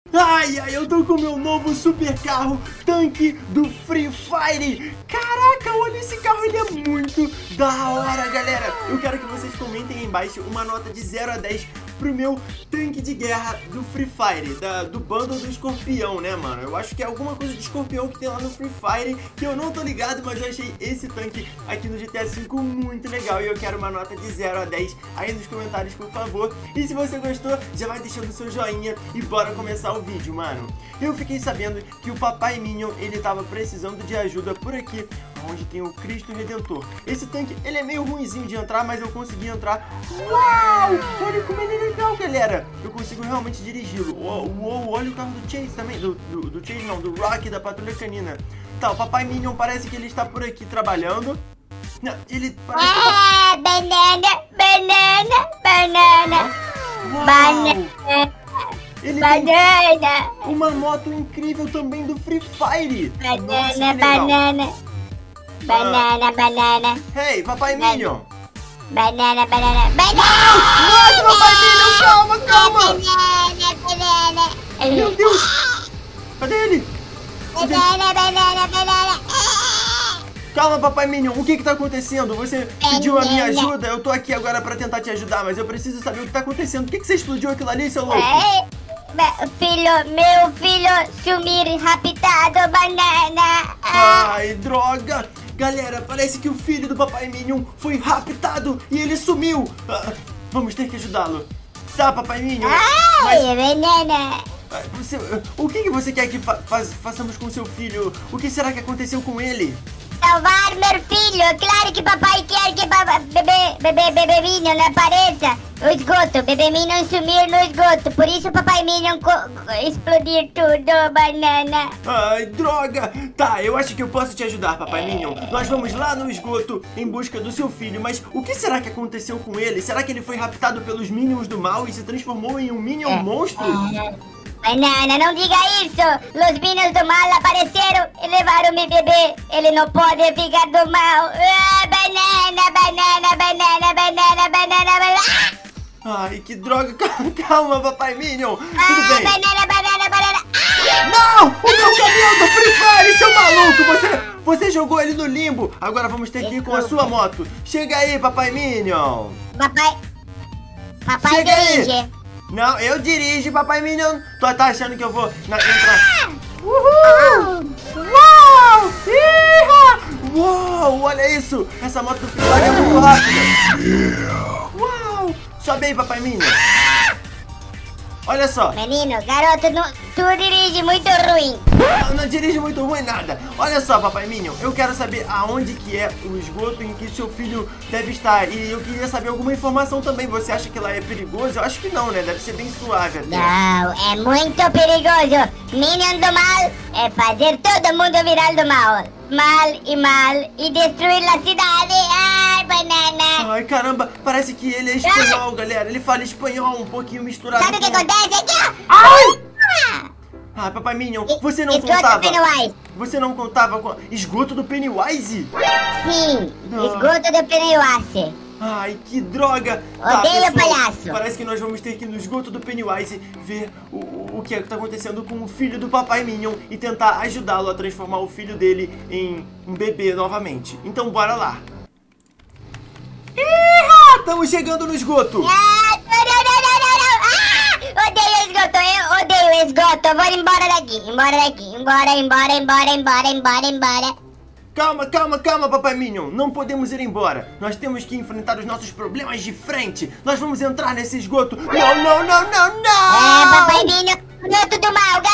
Ai, ai, eu tô com o meu novo super carro, tanque do Free Fire. Caraca, olha esse carro, ele é muito da hora, galera. Eu quero que vocês comentem aí embaixo uma nota de 0 a 10 pro meu tanque de guerra do Free Fire, do bundle do escorpião, né, mano? Eu acho que é alguma coisa de escorpião que tem lá no Free Fire, que eu não tô ligado, mas eu achei esse tanque aqui no GTA V muito legal. E eu quero uma nota de 0 a 10 aí nos comentários, por favor. E se você gostou, já vai deixando o seu joinha e bora começar o vídeo, mano. Eu fiquei sabendo que o Papai Minion, ele tava precisando de ajuda por aqui, onde tem o Cristo Redentor. Esse tanque, ele é meio ruinzinho de entrar, mas eu consegui entrar. Uau! Olha como ele é legal, galera. Eu consigo realmente dirigi-lo. Uou, olha o carro do Chase também. Do Chase não, do Rock, da Patrulha Canina. Tá, o Papai Minion parece que ele está por aqui trabalhando. Não, ele parece que... banana. Ele Banana. tem uma moto incrível também do Free Fire. Nossa, que legal. Banana. Hey, Papai Minion. Banana. Nossa, Papai Minion, calma. Meu Deus. Cadê ele? Banana. Calma, Papai Minion, o que tá acontecendo? Você pediu a minha ajuda, eu tô aqui agora pra tentar te ajudar, mas eu preciso saber o que tá acontecendo. Por que você explodiu aquilo ali, seu louco? Meu filho sumir raptado, banana. Ai, droga! Galera, parece que o filho do Papai Minion foi raptado e ele sumiu. Vamos ter que ajudá-lo. Tá, Papai Minion? Banana. O que você quer que façamos com seu filho? O que será que aconteceu com ele? Salvar meu filho. Claro que papai quer que bebê Minion apareça. O esgoto, bebê Minion sumir no esgoto. Por isso papai Minion explodir tudo, banana. Ai, droga! Tá, eu acho que eu posso te ajudar, Papai Minion. Nós vamos lá no esgoto em busca do seu filho. Mas o que será que aconteceu com ele? Será que ele foi raptado pelos Minions do mal e se transformou em um Minion monstro? Banana, não diga isso! Os Minions do mal apareceram e levaram meu bebê. Ele não pode ficar do mal. Banana. Ai, que droga! Calma, Papai Minion! Tudo bem! Banana. Não! O meu caminhão do Free Fire, seu maluco! Você jogou ele no limbo! Agora vamos ter que ir com a sua moto! Chega aí, Papai Minion! Papai Chega aí. dirige. Não, eu dirijo, Papai Minion! Tu tá achando que eu vou entrar? Uhul! Uau! Iha! Uau! Olha isso! Essa moto do Free Fire é muito rápida! Uau! Sobe aí, Papai Minion! Olha só! Menino, garoto, tu dirige muito ruim. Não dirige muito ruim nada. Olha só, Papai Minion, eu quero saber aonde que é o esgoto em que seu filho deve estar. E eu queria saber alguma informação também. Você acha que lá é perigoso? Eu acho que não, né? Deve ser bem suave até. Não, é muito perigoso. Minion do mal é fazer todo mundo virar do mal. Mal e destruir a cidade. Ai, banana. Ai, caramba, parece que ele é espanhol, galera. Ele fala espanhol um pouquinho misturado. Sabe o que acontece aqui, ó? Ai! Ah, Papai Minion, você não Esgoto contava? do Pennywise. Você não contava com esgoto do Pennywise? Sim, Não. esgoto do Pennywise. Ai, que droga! Odeio pessoal, palhaço. parece que nós vamos ter que ir no esgoto do Pennywise ver o que tá acontecendo com o filho do Papai Minion e tentar ajudá-lo a transformar o filho dele em um bebê novamente. Então bora lá! Estamos chegando no esgoto! Não. Odeio esgoto, eu odeio esgoto. Eu vou embora daqui. Embora. Calma, Papai Minion. Não podemos ir embora. Nós temos que enfrentar os nossos problemas de frente. Nós vamos entrar nesse esgoto. Não! Papai Minion, garoto do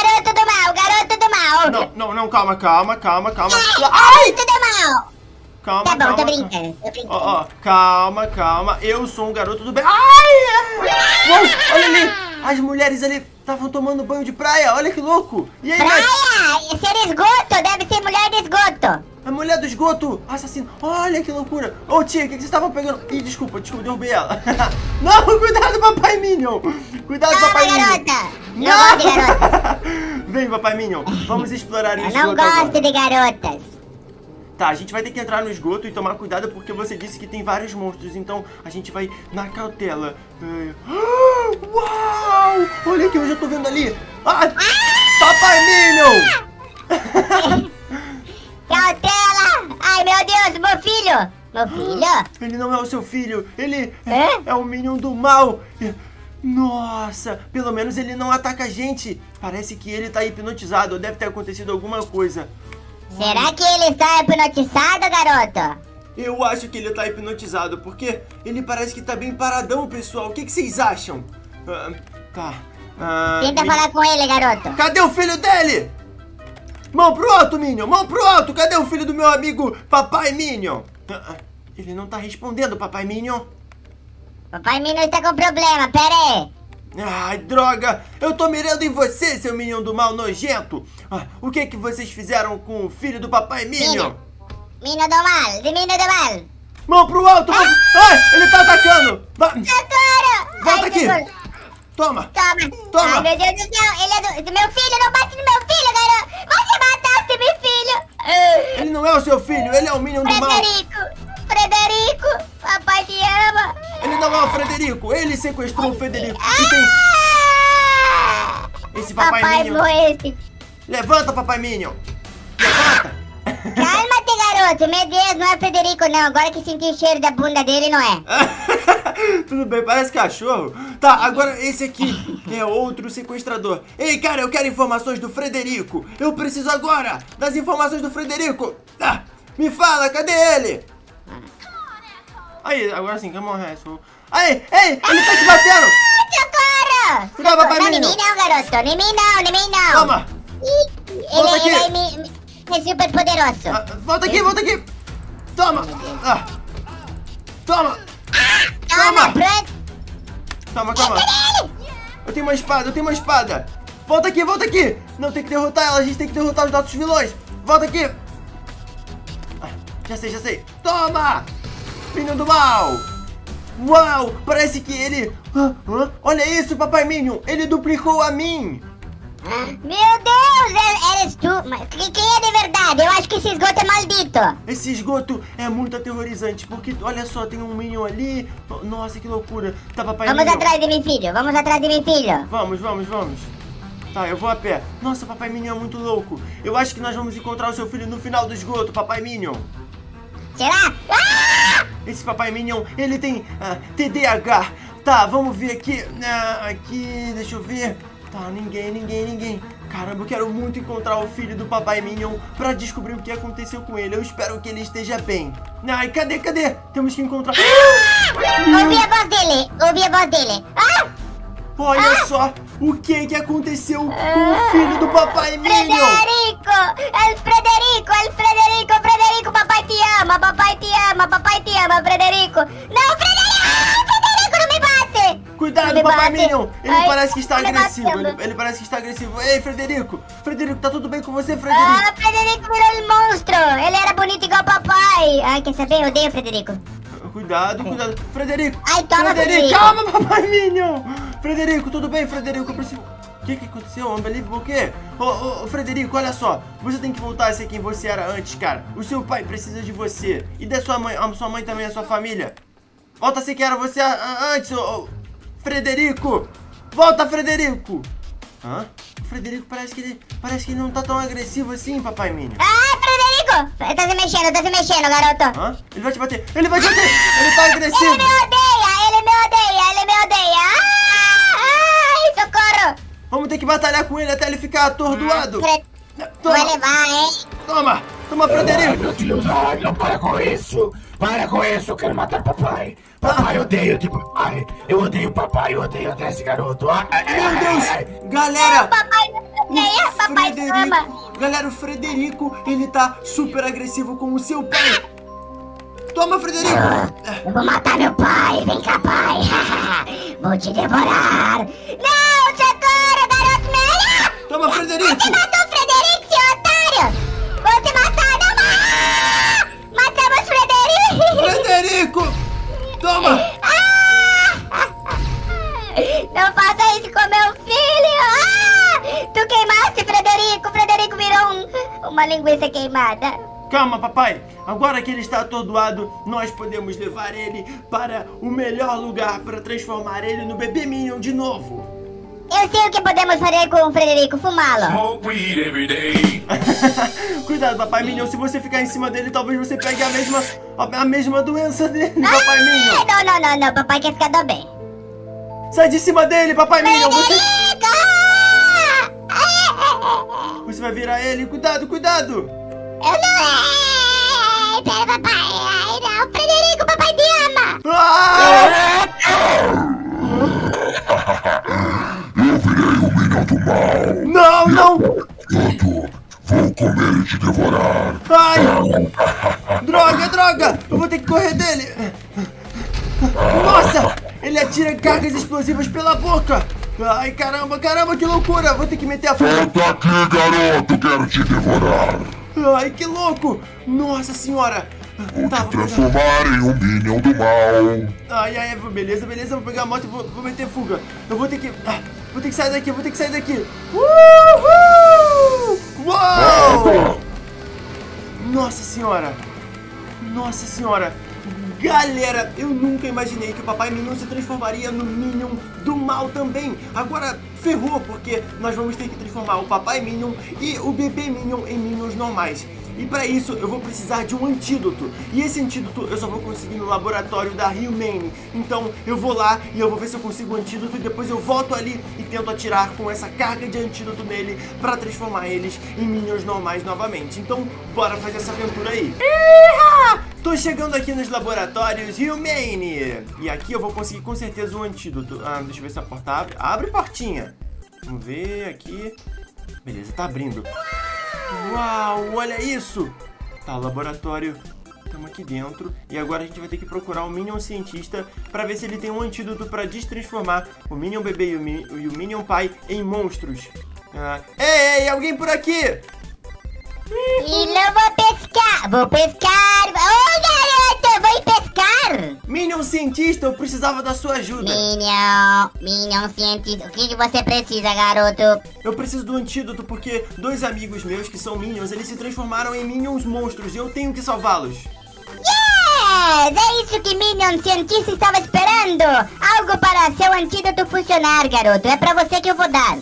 mal. Não, calma. Ai, tudo mal. Calma, Tá bom, calma. tô brincando. Ó, calma. Eu sou um garoto do bem. Ai! Uou, olha ali. As mulheres ali estavam tomando banho de praia. Olha que louco. E aí, Praia, ser esgoto, deve ser mulher de esgoto. a mulher do esgoto, assassino. Olha que loucura. Ô, tia, o que você estava pegando? Ih, desculpa, derrubei ela. Não, cuidado, Papai Minion. Cuidado, Papai Minion. Garota. Eu gosto de garota. Vem, Papai Minion. Vamos explorar o Eu esgoto não gosto agora. de garotas. Tá, a gente vai ter que entrar no esgoto e tomar cuidado porque você disse que tem vários monstros. Então a gente vai na cautela. Uau! Olha aqui, eu já tô vendo ali. Ah! Papai Minion! Cautela! Ai, meu Deus, meu filho! Meu filho? Ele não é o seu filho, ele é o Minion do mal. Nossa, pelo menos ele não ataca a gente. Parece que ele tá hipnotizado, deve ter acontecido alguma coisa. Será que ele está hipnotizado, garoto? Eu acho que ele tá hipnotizado, porque ele parece que tá bem paradão, pessoal. O que vocês acham? Tá. Tenta falar com ele, garoto. Cadê o filho dele? Mão pro alto, Minion! Mão pro alto! Cadê o filho do meu amigo Papai Minion? Ele não tá respondendo, Papai Minion. Papai Minion está com problema, pera aí. Ai, droga! Eu tô mirando em você, seu Minion do mal nojento! O que vocês fizeram com o filho do Papai Minion? Minion do mal, de Minion do mal. Mão pro alto! Ai, ele tá atacando! Socorro! Volta aqui! Toma! Ai, meu Deus do céu, ele é do meu filho, não bate no meu filho, garoto! Você mataste meu filho! Ele não é o seu filho, ele é o Minion do mal! Frederico, papai te ama! Ele não é o Frederico, ele sequestrou o Frederico! Esse Papai Minion! Levanta, Papai Minion! Levanta! Calma-te, garoto! Meu Deus, não é Frederico, não. Agora que senti o cheiro da bunda dele, não é. Tudo bem, parece cachorro. Tá, agora esse aqui é outro sequestrador. Ei, cara, eu quero informações do Frederico. Eu preciso agora das informações do Frederico. Me fala, cadê ele? Aí, agora sim, come on, Hassel. Aí, ei, ele tá te batendo! Socorro! Cuidado, Papai Minion! Não, em mim não, garoto. Em mim não. Toma! Ele é super poderoso. Volta aqui! Toma! Toma! Pronto. Calma! Eu tenho uma espada! Volta aqui! Não, tem que derrotar ela, a gente tem que derrotar os nossos vilões! Volta aqui! Já sei! Toma! Minion do mal! Uau! Parece que ele... Olha isso, Papai Minion! Ele duplicou a mim! Meu Deus! Eres tu? Quem é de verdade? Eu acho que esse esgoto é maldito! Esse esgoto é muito aterrorizante, porque olha só, tem um Minion ali. Nossa, que loucura! Tá, Papai Minion. Vamos atrás de mim, filho! Vamos! Tá, eu vou a pé. Nossa, Papai Minion é muito louco. Eu acho que nós vamos encontrar o seu filho no final do esgoto, Papai Minion. Será? Esse Papai Minion, ele tem TDAH. Tá, vamos ver aqui. Aqui, deixa eu ver. Tá, ninguém. Caramba, eu quero muito encontrar o filho do Papai Minion pra descobrir o que aconteceu com ele. Eu espero que ele esteja bem. Ai, cadê? Temos que encontrar... Ouvi a voz dele. Olha só o que aconteceu com o filho do Papai Minion. Frederico, papai te ama, Frederico. Não, Frederico, não me bate. Cuidado, Papai Minion. Ele parece que está agressivo. Ele parece que está agressivo. Ei, Frederico, tá tudo bem com você, Frederico? Frederico virou um monstro. Ele era bonito igual papai. Ai, quer saber? Eu odeio o Frederico. Cuidado. Frederico. Ai, toma, Frederico. Calma, Papai Minion. Frederico, tudo bem, Frederico? Eu preciso... O que aconteceu? Unbelievable o quê? Ô, Frederico, olha só. Você tem que voltar a ser quem você era antes, cara. O seu pai precisa de você. E da sua mãe. A sua mãe também, a sua família. Volta a ser quem era você antes, Frederico. Volta, Frederico. O Frederico parece que ele não tá tão agressivo assim, Papai Minion. Frederico! Tá se mexendo, garoto. Ele vai te bater. Ele tá agressivo. Ele me odeia. Ai, socorro. Vamos ter que batalhar com ele até ele ficar atordoado. Vai levar, hein? Toma, Frederico. Ai, meu Deus, não, para com isso. Eu quero matar papai. Papai, eu odeio papai. Eu odeio papai, eu odeio até esse garoto. Meu Deus, galera. Papai odeia, papai te ama. Galera, o Frederico, ele tá super agressivo com o seu pai. Toma, Frederico. Eu vou matar meu pai, vem cá, pai. Vou te devorar. Não, socorro, garoto, não. Toma, Frederico. Você matou o Frederico, seu otário. Vou te matar, não. Matamos Frederico. Frederico, toma. Não faça isso com meu filho. Tu queimaste, Frederico. Frederico virou uma linguiça queimada. Calma, papai. Agora que ele está atordoado, nós podemos levar ele para o melhor lugar para transformar ele no bebê Minion de novo. Eu sei o que podemos fazer com o Frederico, fumá-lo. Smoke weed every day. Cuidado, papai Minion. Se você ficar em cima dele, talvez você pegue a mesma doença dele, papai Minion. Não, papai quer ficar do bem. Sai de cima dele, papai Minion. Frederico! Você vai virar ele. Cuidado. Eu não... Pera, papai. Ai, não. Frederico, papai te ama. Ah! Eu virei o Minion do mal. Não! Garoto, vou comer e te devorar. Ai! Droga! Eu vou ter que correr dele. Nossa! Ele atira cargas explosivas pela boca. Ai, caramba, que loucura. Vou ter que meter a fuga. Volta aqui, garoto, quero te devorar. Ai, que louco. Nossa senhora. Vou te transformar em um Minion do mal. Ai, beleza. Vou pegar a moto e vou meter fuga. Eu vou ter que sair daqui. Uhul! Uou! Nossa senhora. Galera, eu nunca imaginei que o papai Minion se transformaria no Minion do mal também. Agora ferrou, porque nós vamos ter que transformar o papai Minion e o bebê Minion em Minions normais. E para isso eu vou precisar de um antídoto. E esse antídoto eu só vou conseguir no laboratório da Humane. Então eu vou lá e eu vou ver se eu consigo o antídoto. E depois eu volto ali e tento atirar com essa carga de antídoto nele para transformar eles em Minions normais novamente. Então bora fazer essa aventura aí. Tô chegando aqui nos laboratórios Humane. E aqui eu vou conseguir com certeza um antídoto. Deixa eu ver se a porta abre. Abre, portinha. Vamos ver aqui. Beleza, tá abrindo. Uau, olha isso. Tá, o laboratório. Estamos aqui dentro. E agora a gente vai ter que procurar o Minion cientista para ver se ele tem um antídoto para destransformar o Minion bebê e o Minion pai em monstros. Ei, alguém por aqui? E não vou pescar. Ô, garoto, eu vou ir pescar. Minion cientista, eu precisava da sua ajuda. Minion cientista, o que você precisa, garoto? Eu preciso do antídoto porque dois amigos meus que são Minions, eles se transformaram em Minions monstros e eu tenho que salvá-los. Yes, é isso que Minion cientista estava esperando. Algo para seu antídoto funcionar, garoto. É pra você que eu vou dar.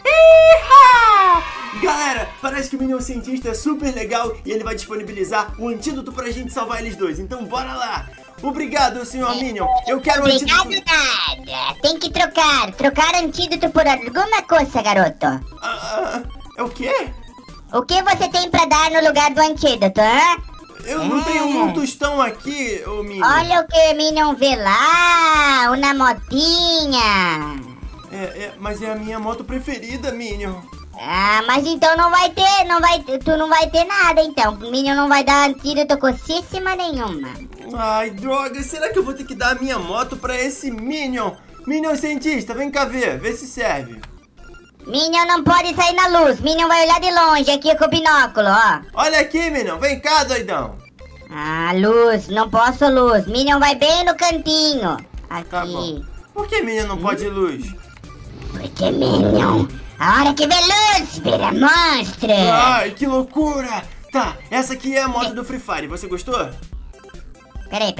Galera, parece que o Minion cientista é super legal e ele vai disponibilizar um antídoto pra gente salvar eles dois. Então bora lá. Obrigado, senhor Minion. Eu quero um antídoto. Nada. Tem que trocar antídoto por alguma coisa, garoto. É o quê? O que você tem pra dar no lugar do antídoto, hã? Eu não tenho um tostão aqui, ô Minion. Olha o que o Minion vê lá, uma motinha. Mas é a minha moto preferida, Minion. Mas então tu não vai ter nada, então. O Minion não vai dar antídoto cocíssima nenhuma. Ai, droga, será que eu vou ter que dar a minha moto pra esse Minion? Minion cientista, vem cá vê se serve. Minion não pode sair na luz, Minion vai olhar de longe aqui com o binóculo, ó. Olha aqui, Minion, vem cá, doidão. Luz, não posso luz. Minion vai bem no cantinho. Aqui. Tá bom. Por que Minion não pode luz? Porque Minion, a hora que vê luz, vira monstro. Ai, que loucura. Tá, essa aqui é a moto do Free Fire, você gostou? Peraí.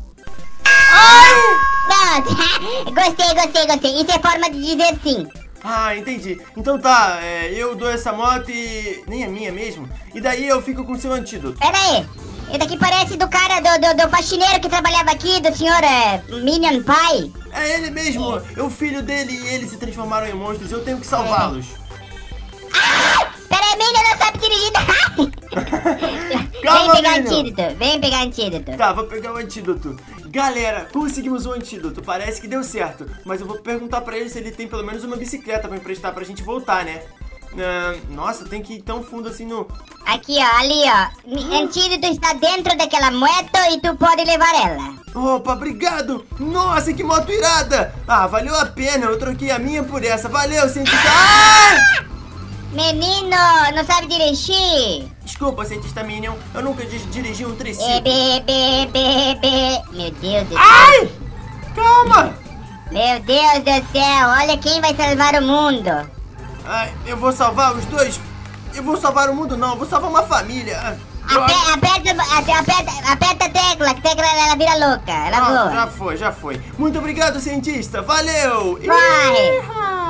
Pronto, gostei. Isso é forma de dizer sim. Entendi. Então tá, eu dou essa moto e... nem é minha mesmo. E daí eu fico com seu antídoto. Peraí, esse daqui parece do cara do faxineiro que trabalhava aqui, do senhor Minion pai. É ele mesmo, é o filho dele e eles se transformaram em monstros, eu tenho que salvá-los. Peraí, Minion não sabe dirigir. Calma, Vem pegar antídoto. Tá, vou pegar o antídoto. Galera, conseguimos o antídoto, parece que deu certo. Mas eu vou perguntar pra ele se ele tem pelo menos uma bicicleta pra emprestar pra gente voltar, né? Nossa, tem que ir tão fundo assim no... Aqui, ó, ali, ó. Antídoto está dentro daquela moto e tu pode levar ela. Opa, obrigado! Nossa, que moto irada! Valeu a pena, eu troquei a minha por essa. Valeu, cientista! Menino, não sabe dirigir? Desculpa, cientista Minion, eu nunca dirigi um triciclo. Meu Deus do céu. Ai! Calma! Meu Deus do céu, olha quem vai salvar o mundo. Eu vou salvar os dois. Eu vou salvar o mundo não, eu vou salvar uma família. Aperta a tecla, que a tecla ela vira louca. Ela Pronto, voa. já foi. Muito obrigado, cientista. Valeu. Corre.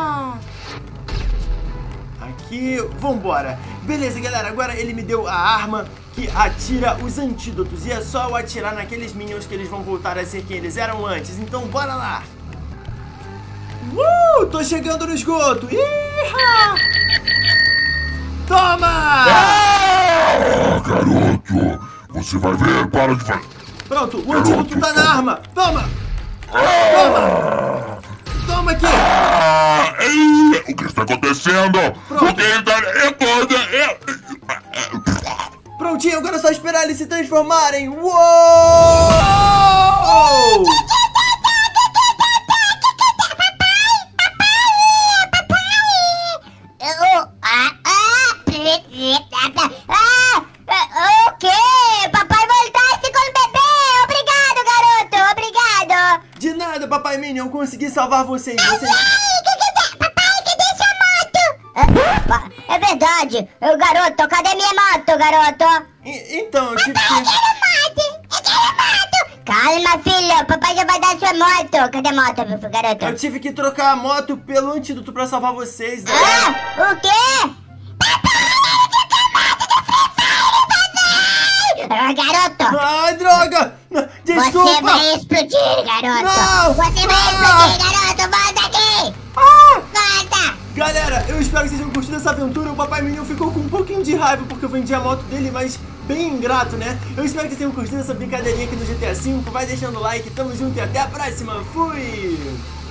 Aqui, vambora. Beleza, galera, agora ele me deu a arma que atira os antídotos. E é só eu atirar naqueles minions que eles vão voltar a ser quem eles eram antes. Então, bora lá. Tô chegando no esgoto. Toma! Garoto, você vai ver, para de fazer. Pronto, o antídoto tá na arma. Toma! Toma! Toma aqui! O que está acontecendo? Pronto. O que está... Prontinho, agora é só esperar eles se transformarem. Uou! O quê? Papai voltaste com o bebê! Obrigado, garoto! Obrigado! De nada, Papai Minion, eu consegui salvar vocês. Papai, cadê sua moto? É verdade! Garoto, cadê minha moto, garoto? Então, eu tive que... Eu quero moto! Calma, filho! Papai já vai dar sua moto! Cadê a moto, garoto? Eu tive que trocar a moto pelo antídoto pra salvar vocês. O quê? Garoto! Ai, droga! Desculpa! Você vai explodir, garoto! Não! Você vai explodir, garoto! Volta aqui! Ah! Volta! Galera, eu espero que vocês tenham curtido essa aventura. O Papai Minion ficou com um pouquinho de raiva porque eu vendi a moto dele, mas bem ingrato, né? Eu espero que vocês tenham curtido essa brincadeirinha aqui no GTA V. Vai deixando o like, tamo junto e até a próxima. Fui!